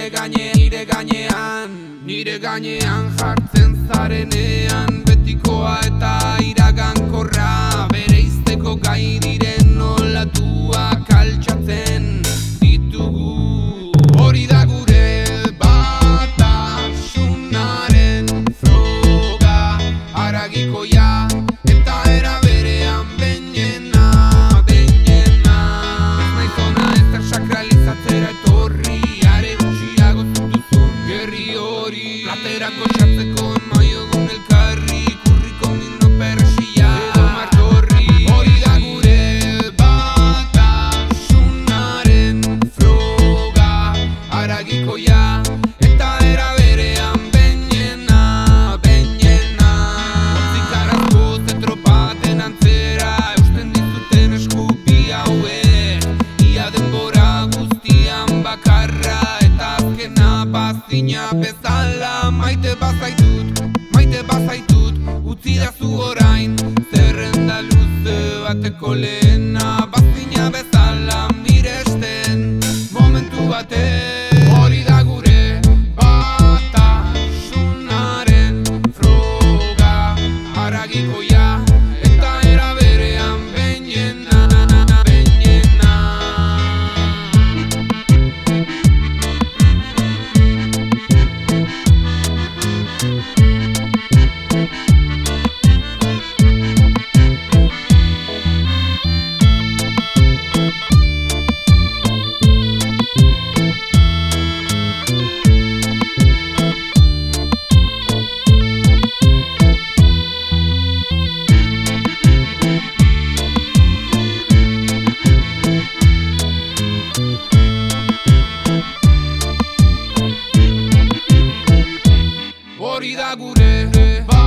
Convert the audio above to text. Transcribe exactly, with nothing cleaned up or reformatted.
nire gainean, nire gainean, nire gainean jartzen zarenean, betikoa eta iragankorra, bereizteko gai diren olatuak altxatzen ditugu. Hori da gure batasunaren froga, haragikoia eta era berean beñena, beñena. Ez naiz ona ezer sakralizatzera etorri, are gutxiago zutuzun gerri hori, platerako xatzeko emaiogun elkarri, kurriko mino persia edo martorri. Hori da gure batasunaren froga, haragikoia eta era berean beñena, beñena. Hortzikarazko zentropa baten antzera eusten dizuten eskupi hauek, ia denbora guztian bakarra eta azkena bazina bezala. Maite bazaitut, maite bazaitut, utzi dazu orain zerrenda luze bateko lehena, bazina bezala miresten momentu baten. Hori da gure batasunaren froga, haragikoia eta era berean beñena, beñena. Hori da gure